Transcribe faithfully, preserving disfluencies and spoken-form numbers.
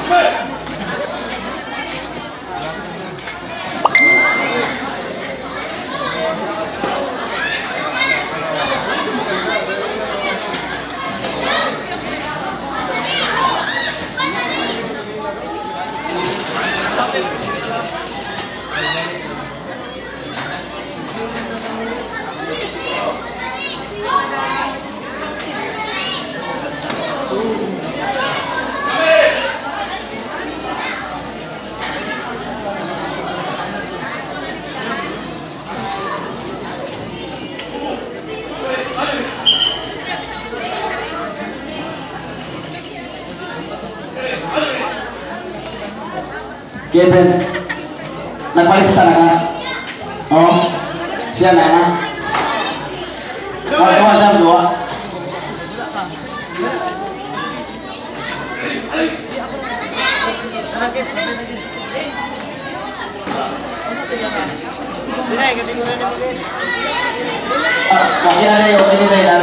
Kevin, nagpalis talaga. Oh, siya na na. Dua siya, dua. Ah, okay na na yun, hindi tayo na.